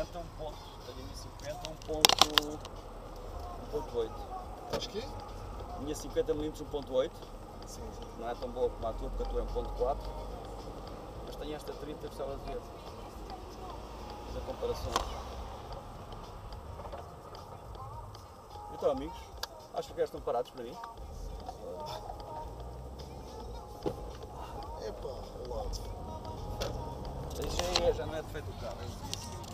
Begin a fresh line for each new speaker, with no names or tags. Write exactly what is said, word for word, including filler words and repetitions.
cinquenta, um ponto, tenho a minha cinquenta, um ponto, um ponto oito.
Acho que?
Minha cinquenta milímetros, um ponto oito.
Sim, sim.
Não é tão boa como a tua, porque a tua é um ponto quatro. Mas tenho esta trinta, gostava de ver. Fazer comparações. Então, amigos, acho que estão parados para mim.
Epá, ao lado.
Isso já, é, já não é defeito do carro. É